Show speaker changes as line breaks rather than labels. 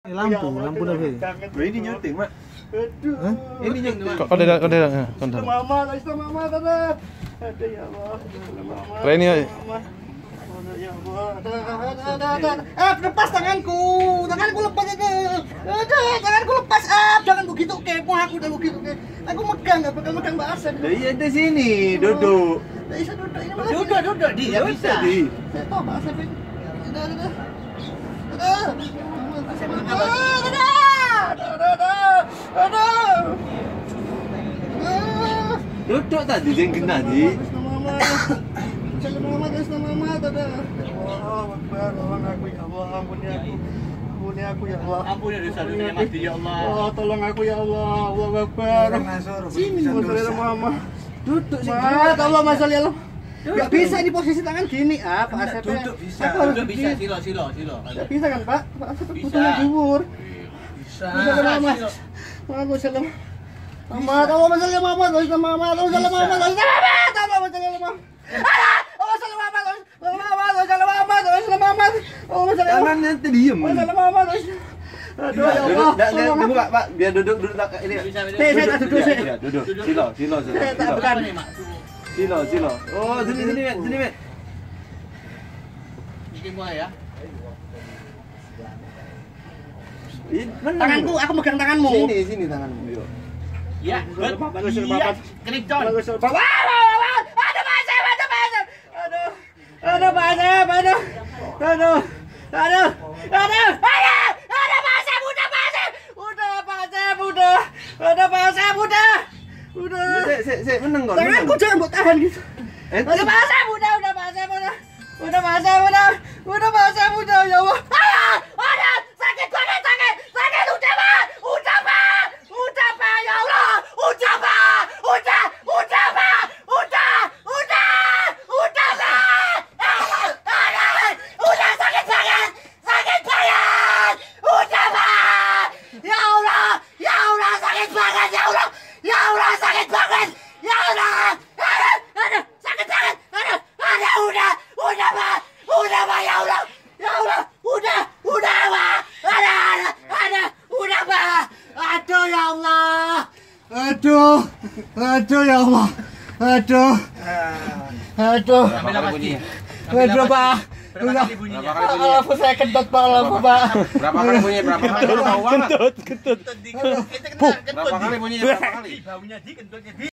Lampu tapi.
Ini nyuting, Mak.
Hah?
Ini nyuting.
Kau dah.
Mama, Tata. Aduh ya Allah. Mama.
Ini
Ya Allah. Lepas tanganku. Tanganku lepas aja. Tanganku lepas. Jangan begitu kepo aku udah begitu. Aku megang, enggak bakal megang Mbak Asep. Lah iya di sini, duduk. Enggak bisa duduk ini malah. Duduk di. Ya bisa. Saya tahu Mbak Asep ini. Duduk tadi yang kena di. Ampuni dosa-dosanya Mas ya Allah. Oh, tolong aku ya Allah. Allahu Akbar. Sini masalah Mama. Duduk sih. Tolong masalah ya Allah. Enggak bisa di posisi tangan gini, Pak Asep. Duduk bisa. Duduk bisa, silo. Enggak bisa kan, Pak? Pak Asep butuhnya dhuwur. Bisa. Mama. Aku salam. Mama, tolong masalah Mama, tolong Mama, tolong salam Mama, tolong salam Mama, tolong masalah Mama. Oh, salam Mama, tolong Mama, tolong salam Mama, tolong salam Mama. Oh, masalah Mama. Jangan nanti diem. Salam Mama, tolong. Aduh ya Allah. Tunggu Pak, biar duduk ini. Saya tak duduk sih. Duduk. Silo. Tak bukan nih, Mak. Silo. Oh, sini, Met. Bikin mulai ya. Tanganku, aku megang tanganmu. Sini tanganmu, yuk. Ya, bagus. Kenicon. Bagus. Ada Pak Asep. Ada Pak Asep. Aduh. Ada Pak Asep, udah Pak Asep. Ada Pak Asep, udah. Sik, meneng kok. Tanganku jangan buat tahan gitu. Ada Pak Asep, udah Pak Asep, udah Pak Asep, udah ya Allah. Ada sakit banget, sakit udah Pak, ya Allah. Udah Pak. Udah sakit banget. Udah Pak. Ya Allah sakit banget, ya Allah. Ya Allah sakit banget. Ya Allah. Aduh, sakit banget. Aduh, udah Pak. Udah Pak, ya Allah. Ya Allah, udah Pak. Udah Pak. Aduh ya Allah. Aduh ya Allah. Aduh Pak. Berapa kali bunyinya? Saya kentut Pak, Pak.
Berapa kali bunyinya?
Kentut.
Berapa kali bunyinya? Berapa kali?
Baunya di kentutnya di.